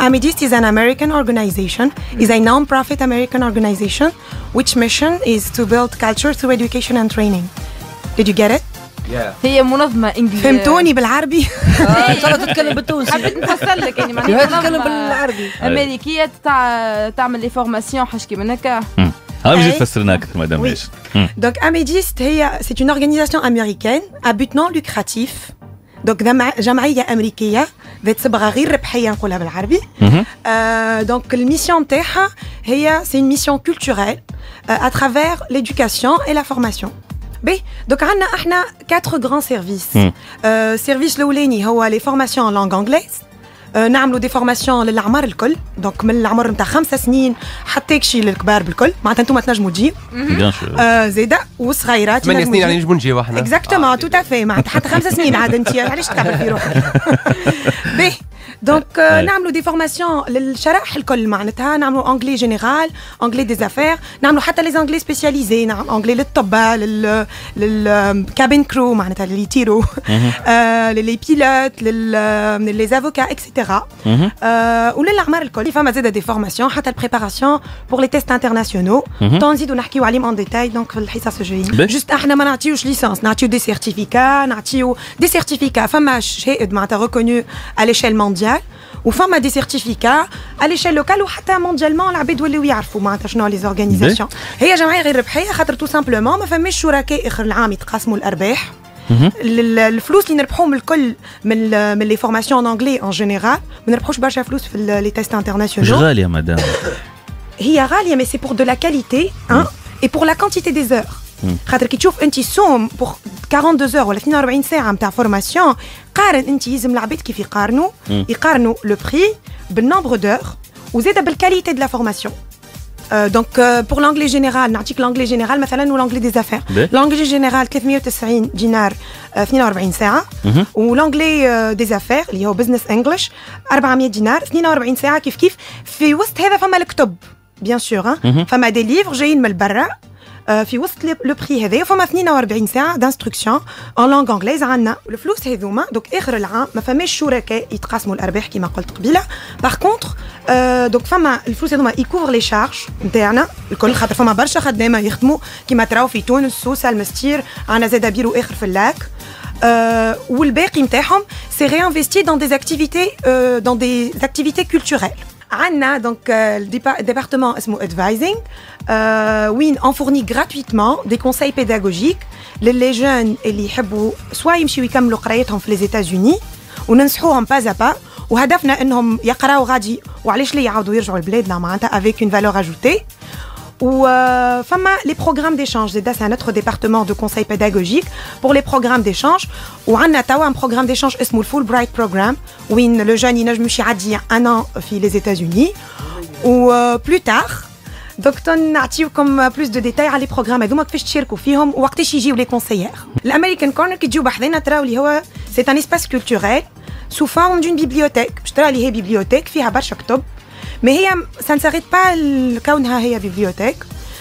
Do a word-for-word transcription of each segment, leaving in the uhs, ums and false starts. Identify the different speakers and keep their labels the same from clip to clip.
Speaker 1: Amedist is an American organization, is a non-profit American organization, which mission is to build culture through education and training. Did you get it?
Speaker 2: Yeah.
Speaker 3: هي منظمة إنجليزية.
Speaker 1: فهمتوني بالعربي؟
Speaker 2: إن شاء الله تتكلم بالتونسي.
Speaker 3: حبيت نفسر لك يعني معناها
Speaker 2: تتكلم بالعربي.
Speaker 3: أمريكية تاع تعمل لي فورماسيون حاجة من هكا.
Speaker 4: ها بجي تفسرنا أكثر مدام ليش.
Speaker 1: Donc Amedist هي c'est une organisation américaine à but non lucratif. Donc جمعية أمريكية ذات صبغة غير ربحية نقولها بالعربي. Donc الميسيون نتاعها هي c'est une mission culturelle à travers l'éducation et la formation. بي دوك عندنا احنا quatre grands services. السيرفيس الاولاني هو لي فورماسيون لانغ انجليز. نعملوا دي فورماسيون للعمر الكل، دونك من العمر نتاع خمسة سنين حتى كشي للكبار بالكل، معناتها انتم تنجموا تجيو. زيدا وصغيرات
Speaker 2: ثمانية سنين يعني نجموا نجيو احنا.
Speaker 1: اكزاكتومون تو افي معناتها حتى خمسة سنين عاد انت علاش تكبر في روحك. بي دونك نعملوا دي فورماسيون للشرائح الكل معناتها نعملوا انجلي جينيرال، انجلي دي زافير، نعملوا حتى لي انجلي سبيسياليزي، نعم انجلي للطباء، لل للكابين كرو معناتها اللي يطيروا، للي بيلوت، للي افوكا اكسيتيرا، وللأعمار الكل. فما زاده دي فورماسيون حتى البريباراسيون بور لي تيست انترناسيونو، تنزيدوا نحكيو عليهم ان ديتاي دونك في الحصص الجايين. جوست احنا ما نعطيوش ليسانس، نعطيو دي سيرتيفيكا، نعطيو دي سيرتيفيكا فما شهادة معناتها ريكونو على ليشيل مونديال، وفما دي سيرتيفيكا على ليشيل لوكال وحتى مونديالمون العباد ولاو يعرفوا معناتها شنو لي زورغانيزاسيون. هي جمعيه غير ربحيه خاطر تو سامبلومون ما فماش شركاء اخر العام يتقاسموا الارباح. الفلوس اللي نربحوهم الكل من من لي فورماسيون انجلي ان جينيرال ما نربحوش برشا فلوس في لي تيست انترناسيونال.
Speaker 4: غاليه مدام.
Speaker 1: هي غاليه مي سي بور دو لا كاليتي ان اي بور لا كونتيتي دي زور. خاطر كي تشوف انت سوم بور أربعة وأربعين زور ولا اثنين وأربعين ساعه نتاع فورماسيون، قارن انت يلزم العباد كيف يقارنوا يقارنوا لو بري بالنومبر دور وزاده بالكاليتي دو لا فورماسيون. دونك بور لانجلي جينيرال نعطيك لانجلي جينيرال مثلا ولانجلي دي زافير. لانجلي جينيرال ثلاثمية وتسعين دينار اثنين وأربعين ساعه، ولانجلي دي زافير اللي هو بزنس انجلش أربعمية دينار اثنين وأربعين ساعه. كيف كيف في وسط هذا فما الكتب بيان سور، فما دي ليفر جايين من برا في وسط لو بري هذايا، فما اثنين وأربعين ساعه دانستركسيون ان لانغ انجليز. عندنا الفلوس هذوما دوك اخر العام ما فماش شركاء يتقاسموا الارباح كما قلت قبيله. باغ كونتر دوك فما الفلوس هذوما يكوفر لي شارج نتاعنا الكل، خاطر فما برشا خدامه يخدموا كما تراو في تونس، سوسه، المستير، عندنا زاده بيرو اخر في اللاك. Euh, والباقي نتاعهم سي ريانفيستي دون دي اكتيفيتي دون دي اكتيفيتي كولتوريل. عندنا دونك الديبارتمون اسمه ادفايزينغ وين اون فورني غراتويتمون دي كونساي بيداغوجيك للي جون اللي يحبوا سوا يمشيو يكملوا قرايتهم في لي زيتازوني وننصحوهم با با، وهدفنا انهم يقراو غادي وعلاش لا يعاودوا يرجعوا لبلادنا معناتها افيك اون فالور اجوتي. Ou euh, fama les programmes d'échange, c'est notre département de conseil pédagogique pour les programmes d'échange. Ou on a tawa un programme d'échange اسمه le Fulbright Program où le jeune il نجم يعدي un an في les États-Unis. Ou euh, plus tard donc نعطيوكم plus de détails على les programmes هذوما كيفاش تشاركوا فيهم وقتاش يجيو les conseillers. الامريكان كورنر كي تجيو بحذنا تراو اللي هو c'est un espace culturel sous forme d'une bibliothèque. باش ترى اللي هي bibliothèque فيها برشا كتب. Mais هي ça ne s'arrête pas كونها هي bibliothèque.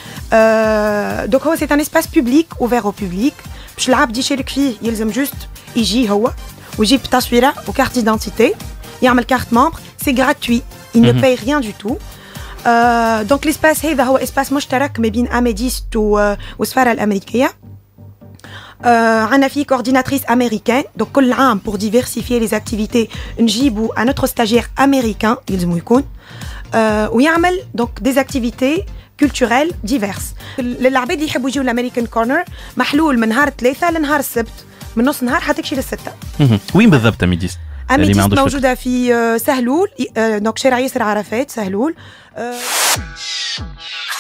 Speaker 1: Euh, donc هو c'est un espace public ouvert au public. باش العبد يشارك فيه يلزم جوست يجي هو ويجيب تصويره وكارت ديدانتيتي، يعمل كارت ممبر، c'est gratuit. Il ne paye rien du tout. Euh, donc l'espace هذا هو espace مشترك ما بين أميديست والسفارة الأمريكية. Euh, عندنا فيه coordinatrice américaine donc كل عام pour diversifier les activités نجيبوا un autre stagiaire américain يلزمو يكون euh, ويعمل donc des activités culturelles diverses. للعباد اللي يحبوا يجيو الامريكان كورنر محلول من نهار الثلاثاء لنهار السبت من نص نهار حتى تمشي للستة.
Speaker 4: وين بالضبط أميديست؟
Speaker 1: أميديست موجودة في سهلول، دونك شارع ياسر عرفات سهلول.